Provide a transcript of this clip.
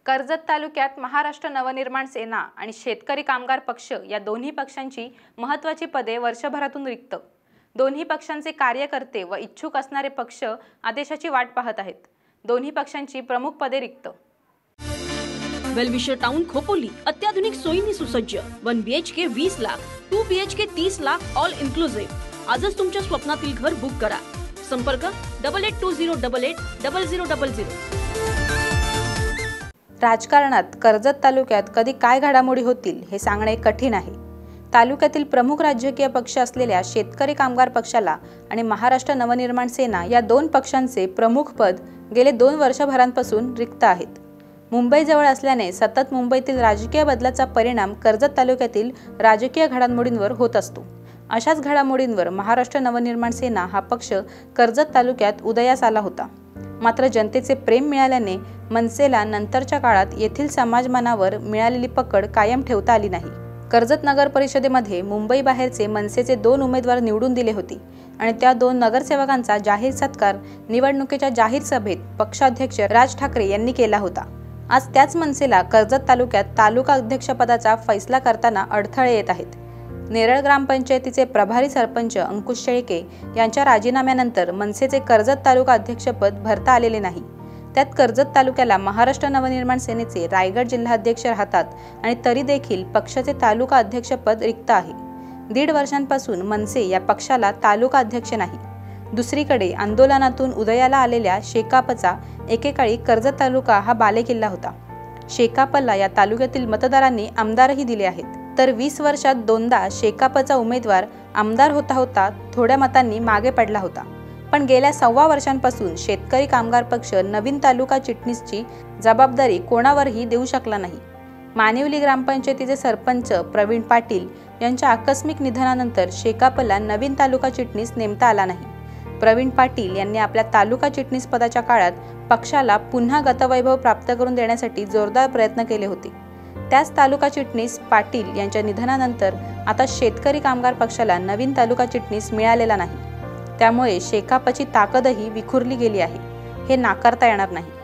कर्जत तालुक्यात महाराष्ट्र नवनिर्माण सेना आणि शेतकरी कामगार पक्ष या दोन्ही पक्षांची महत्त्वाची पदे वर्षभरातून रिक्त। दोन्ही पक्षांचे कार्यकर्ते व इच्छुक असणारे पक्ष आदेशाची वाट पाहत आहेत। दोन्ही पक्षांची प्रमुख पदे रिक्त। वेलविशर टाउन खोपोली अत्याधुनिक सोयींनी सुसज्ज 1 BHK 20 lakh, 2 BHK 30 lakh all inclusive. आजच तुमच्या स्वप्नातील घर बुक करा। संपर्क 8820880000। राजकारणात कर्जत तालुक्यात कधी काय घडामोडी होतील हे सांगणे कठीण आहे। तालुक्यातील प्रमुख राजकीय पक्ष असलेल्या शेतकरी कामगार पक्षाला आणि महाराष्ट्र नवनिर्माण सेना या दोन पक्षांचे प्रमुख पद गेले 2 वर्षभरांपासून रिक्त आहेत। मुंबई जवळ असल्याने सतत मुंबईतील राजकीय बदलाचा परिणाम कर्जत तालुक्यातील राजकीय घडामोडींवर होत असतो। अशाच घडामोडींवर महाराष्ट्र नवनिर्माण सेना हा पक्ष कर्जत तालुक्यात उदयास आला होता। मात्र जनतेचे प्रेम मिळाल्याने मनसेला नंतरच्या काळात येथील समाजमनावर मिळालेली पकड कायम ठेवता आली नाही। कर्जत नगर परिषदेमध्ये मुंबई बाहेरचे मनसेचे 2 उमेदवार निवडून दिले होते आणि त्या 2 नगरसेवकांचा जाहीर सत्कार निवडणुकीच्या जाहीर सभेत पक्षाध्यक्ष राज ठाकरे यांनी केला होता। आज त्याच मनसेला कर्जत तालुक्यात तालुका अध्यक्षपदाचा फैसला करताना अडथळे येत आहेत। नेरळ ग्रामपंचायतीचे प्रभारी सरपंच अंकुश शेळके यांच्या राजीनाम्यानंतर मनसेचे कर्जत तालुका अध्यक्षपद भरता आलेले नाही। त्यात कर्जत तालुक्याला महाराष्ट्र नवनिर्माण सेनेचे रायगड जिल्हाध्यक्ष राहतात आणि तरी देखील पक्षाचे तालुका अध्यक्षपद रिक्त आहे। 1.5 वर्षांपासून मनसे या पक्षाला तालुका अध्यक्ष नाही। दुसरीकडे आंदोलनातून उदयाला आलेल्या शेकापचा एकेकाळी कर्जत तालुका हा बालेकिल्ला होता। शेकापला या तालुक्यातील मतदारांनी आमदारही दिले आहेत। तर 20 वर्षात 2दा शेकापचा उमेदवार आमदार होता थोड्या मतांनी मागे पडला होता। पण गेल्या 1.25 वर्षांपासून शेतकरी कामगार पक्ष नवीन तालुका चिटणीसची जबाबदारी कोणावरही देऊ शकला नाही। मानिवली ग्रामपंचायतीचे सरपंच प्रवीण पाटील यांच्या आकस्मिक निधनानंतर शेकापला नवीन तालुका चिटणीस नेमता आला नाही। प्रवीण पाटील यांनी आपल्या तालुका चिटणीस पदाच्या काळात पक्षाला पुन्हा गतवैभव प्राप्त करून देण्यासाठी जोरदार प्रयत्न केले होते। त्याच तालुका चिटणीस पाटील यांच्या निधनानंतर आता शेतकरी कामगार पक्षाला नवीन तालुका चिटणीस मिळालेला नाही। त्यामुळे शेकापची ताकदही विखुरली गेली आहे, हे नाकारता येणार नाही।